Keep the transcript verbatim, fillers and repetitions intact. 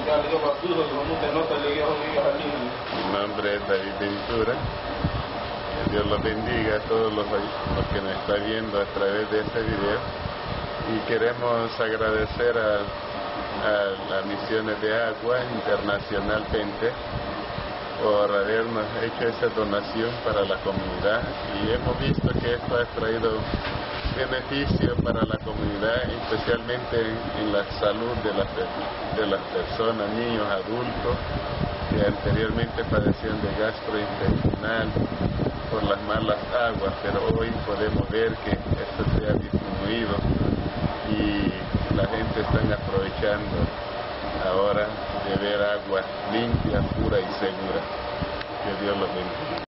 Mi nombre es David Ventura. Que Dios los bendiga a todos los, los que nos están viendo a través de este video. Y queremos agradecer a, a las misiones de agua internacional Pente por habernos hecho esa donación para la comunidad, y hemos visto que esto ha traído beneficio para la comunidad, especialmente en, en la salud de las, de las personas, niños, adultos que anteriormente padecían de gastrointestinal por las malas aguas, pero hoy podemos ver que esto se ha disminuido y la gente está aprovechando ahora de ver agua limpia, pura y segura. Que Dios los bendiga.